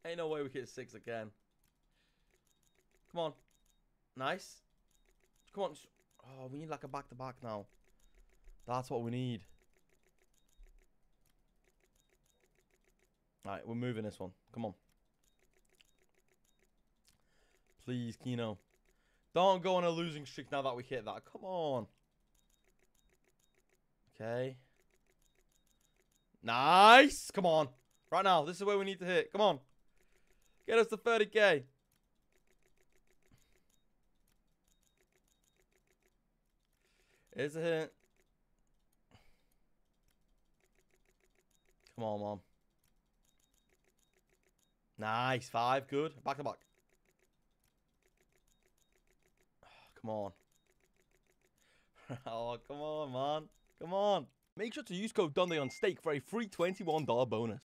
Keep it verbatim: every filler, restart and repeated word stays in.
Ain't no way we hit six again. Come on. Nice. Come on. Oh, we need like a back-to-back now. That's what we need. Alright, we're moving this one. Come on. Please, KENO. Don't go on a losing streak now that we hit that. Come on. Okay. Nice. Come on. Right now. This is where we need to hit. Come on. Get us to thirty K. It's a hit. Come on, Mom. Nice. Five. Good. Back to back. Come on. Oh, come on, man. Come on. Make sure to use code Dundee on stake for a free twenty-one dollar bonus.